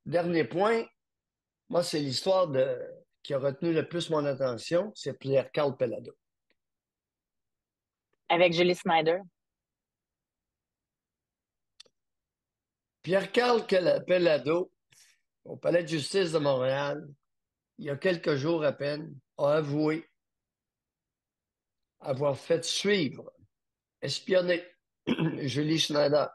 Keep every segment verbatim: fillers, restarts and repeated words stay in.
Dernier point, moi, c'est l'histoire de qui a retenu le plus mon attention, c'est Pierre-Carl Pellado. Avec Julie Snyder. Pierre-Carl Pellado, au Palais de justice de Montréal, il y a quelques jours à peine, a avoué avoir fait suivre, espionner Julie Schneider.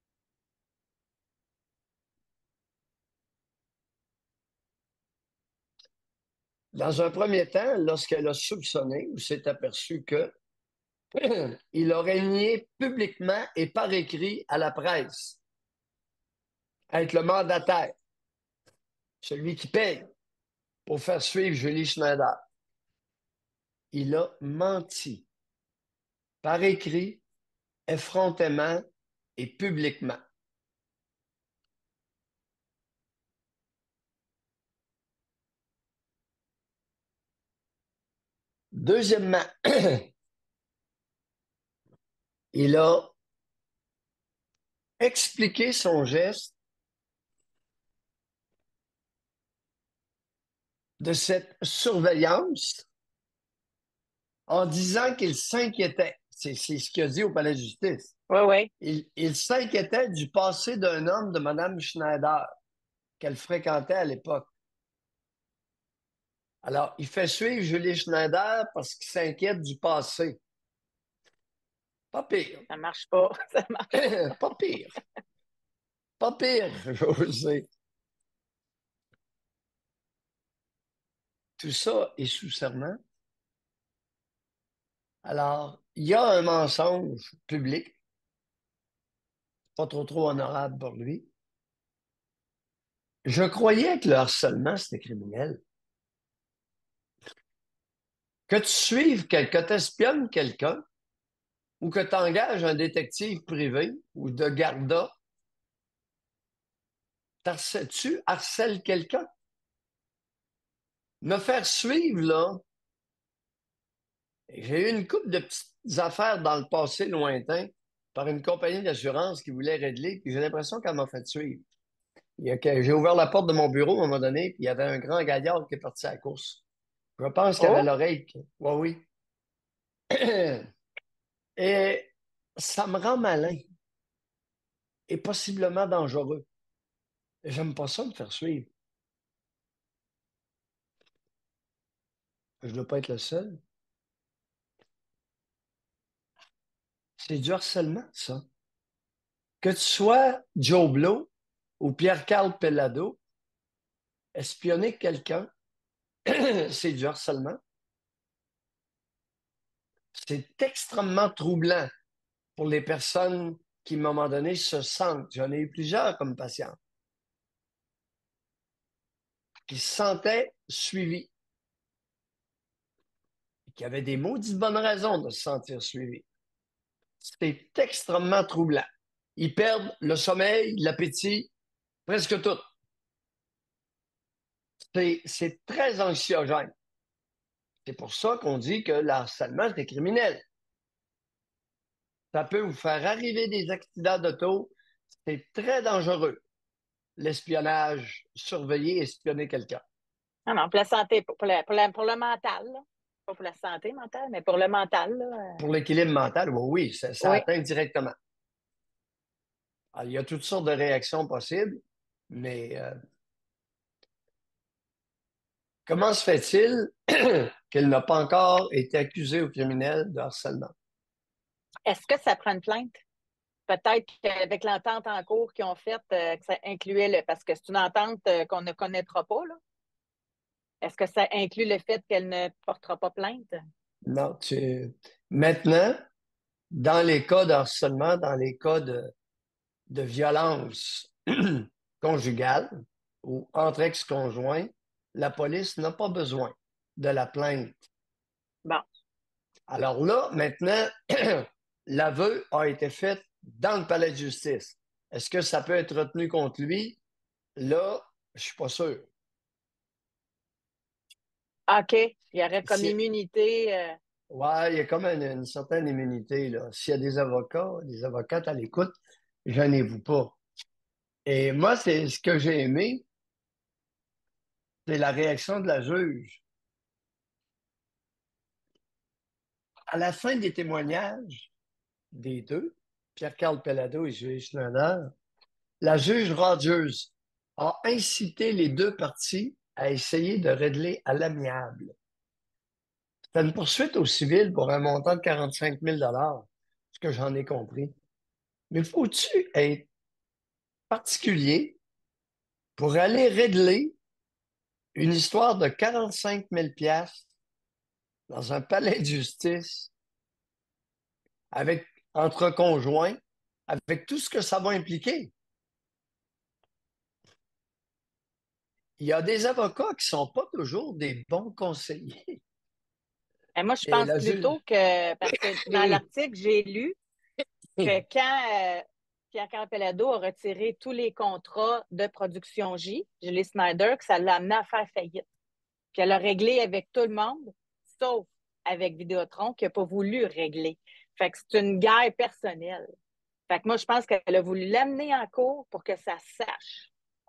Dans un premier temps, lorsqu'elle a soupçonné ou s'est aperçu que il aurait nié publiquement et par écrit à la presse être le mandataire, celui qui paye pour faire suivre Julie Schneider. Il a menti par écrit, effrontément et publiquement. Deuxièmement, il a expliqué son geste de cette surveillance en disant qu'il s'inquiétait. C'est c'est ce qu'il a dit au palais de justice. Oui, oui. Il, il s'inquiétait du passé d'un homme de Mme Schneider qu'elle fréquentait à l'époque. Alors, il fait suivre Julie Schneider parce qu'il s'inquiète du passé. Pas pire. Ça marche pas. Ça marche pas. Pas pire. Pas pire, José. Tout ça est sous serment. Alors, il y a un mensonge public, pas trop trop honorable pour lui. Je croyais que le harcèlement, c'était criminel. Que tu suives quelqu'un, que tu espionnes quelqu'un, ou que tu engages un détective privé ou de garda, tu harcèles quelqu'un. Me faire suivre, là, j'ai eu une couple de petites affaires dans le passé lointain par une compagnie d'assurance qui voulait régler, puis j'ai l'impression qu'elle m'a fait suivre. Il y a que- J'ai ouvert la porte de mon bureau à un moment donné, puis il y avait un grand gaillard qui est parti à la course. Je pense qu'il avait Oh, l'oreille. qui- Oui, oui. Et ça me rend malin et possiblement dangereux. J'aime pas ça me faire suivre. Je ne dois pas être le seul. C'est du harcèlement, ça. Que tu sois Joe Blow ou Pierre-Carl Pellado, espionner quelqu'un, c'est du harcèlement. C'est extrêmement troublant pour les personnes qui, à un moment donné, se sentent, j'en ai eu plusieurs comme patients, qui se sentaient suivis, qui avaient des maudites bonnes raisons de se sentir suivis. C'est extrêmement troublant. Ils perdent le sommeil, l'appétit, presque tout. C'est, c'est très anxiogène. C'est pour ça qu'on dit que le harcèlement, c'est criminel. Ça peut vous faire arriver des accidents d'auto. C'est très dangereux. L'espionnage, surveiller, espionner quelqu'un. non, non, pour la santé, pour, pour la- pour la- pour le mental, là. Pas pour la santé mentale, mais pour le mental, là. euh, Pour l'équilibre mental, oui, oui, ça, ça Oui. atteint directement. Alors, il y a toutes sortes de réactions possibles, mais euh, comment se fait-il qu'elle n'a pas encore été accusée au criminel de harcèlement? Est-ce que ça prend une plainte? Peut-être qu'avec l'entente en cours qu'ils ont faite, euh, que ça incluait le. Parce que c'est une entente euh, qu'on ne connaîtra pas, là. Est-ce que ça inclut le fait qu'elle ne portera pas plainte? Non, tu... Maintenant, dans les cas de harcèlement, dans les cas de, de violence conjugale ou entre ex-conjoints, la police n'a pas besoin de la plainte. Bon. Alors là, maintenant, l'aveu a été fait dans le palais de justice. Est-ce que ça peut être retenu contre lui? Là, je suis pas sûr. OK. Il y aurait comme Si, immunité. euh, ouais, il y a comme une, une certaine immunité, là. S'il y a des avocats, des avocates à l'écoute, gênez-vous pas. Et moi, c'est ce que j'ai aimé. c'est la réaction de la juge. À la fin des témoignages des deux, Pierre-Carl Pellado et Julie Schneider, la juge Rogers a incité les deux parties à essayer de régler à l'amiable. C'est une poursuite au civil pour un montant de quarante-cinq mille dollars, ce que j'en ai compris. Mais faut-tu être particulier pour aller régler une histoire de quarante-cinq mille dollars dans un palais de justice avec, entre conjoints, avec tout ce que ça va impliquer? Il y a des avocats qui ne sont pas toujours des bons conseillers. Et moi, je Et pense la juge... plutôt que, parce que dans l'article, j'ai lu que quand euh, Pierre Carpellado a retiré tous les contrats de production J, Julie Snyder, que ça l'a amené à faire faillite. Puis elle a réglé avec tout le monde, sauf avec Vidéotron, qui n'a pas voulu régler. Fait que c'est une guerre personnelle. Fait que moi, je pense qu'elle a voulu l'amener en cours pour que ça sache.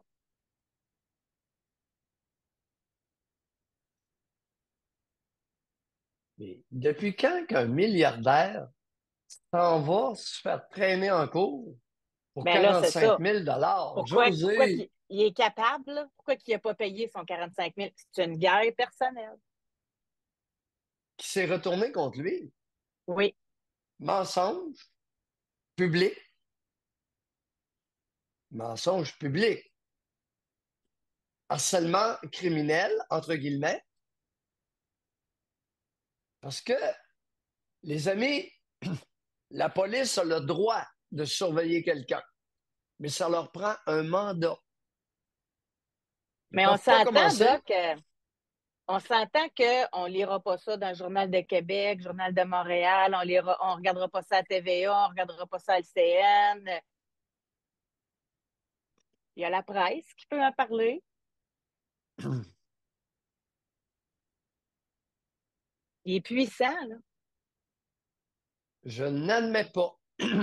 Mais depuis quand qu'un milliardaire s'en va se faire traîner en cours pour Bien là, c'est quarante-cinq ça. mille dollars? Pourquoi, pourquoi José, qu'il il est capable? Là? Pourquoi qu'il n'a pas payé son quarante-cinq mille? C'est une guerre personnelle. qui s'est retourné contre lui. Oui. Mensonge public, mensonge public, harcèlement criminel, entre guillemets, parce que, les amis, la police a le droit de surveiller quelqu'un, mais ça leur prend un mandat. Ils ne Mais on peuvent pas s'entend, commencer. Doc, euh, on s'entend qu'on ne lira pas ça dans le Journal de Québec, Journal de Montréal, on lira, on regardera pas ça à T V A, on ne regardera pas ça à L C N. Il y a la presse qui peut en parler. Il est puissant, là. Je n'admets pas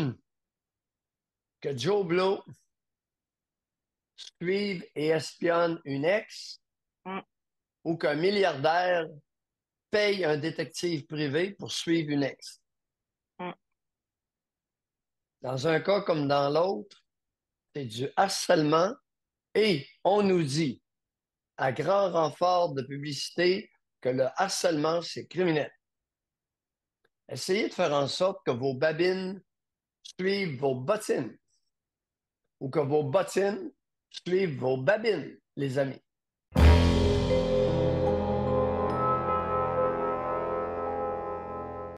que Joe Blow suive et espionne une ex Mm, ou qu'un milliardaire paye un détective privé pour suivre une ex. mm. Dans un cas comme dans l'autre, c'est du harcèlement et on nous dit, à grand renfort de publicité, que le harcèlement, c'est criminel. Essayez de faire en sorte que vos babines suivent vos bottines ou que vos bottines suivent vos babines, les amis.